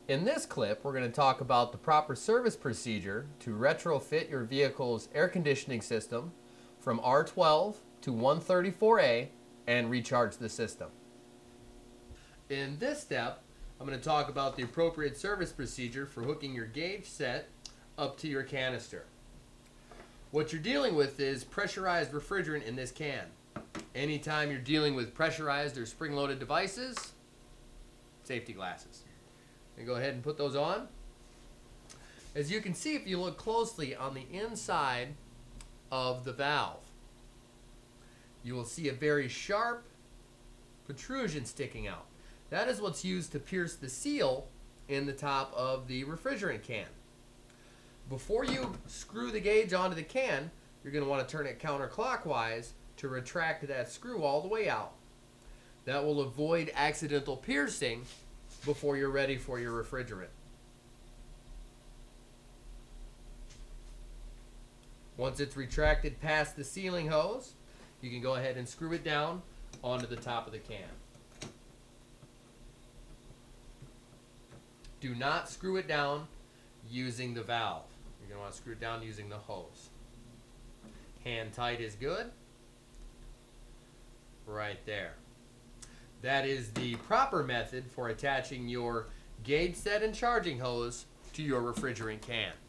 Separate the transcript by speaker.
Speaker 1: In this clip, we're going to talk about the proper service procedure to retrofit your vehicle's air conditioning system from R12 to 134A and recharge the system. In this step, I'm going to talk about the appropriate service procedure for hooking your gauge set up to your canister. What you're dealing with is pressurized refrigerant in this can. Anytime you're dealing with pressurized or spring-loaded devices, safety glasses. And go ahead and put those on. As you can see, if you look closely on the inside of the valve, you will see a very sharp protrusion sticking out. That is what's used to pierce the seal in the top of the refrigerant can. Before you screw the gauge onto the can, you're going to want to turn it counterclockwise to retract that screw all the way out. That will avoid accidental piercing before you're ready for your refrigerant. Once it's retracted past the sealing hose, you can go ahead and screw it down onto the top of the can. Do not screw it down using the valve. You're going to want to screw it down using the hose. Hand tight is good. Right there. That is the proper method for attaching your gauge set and charging hose to your refrigerant can.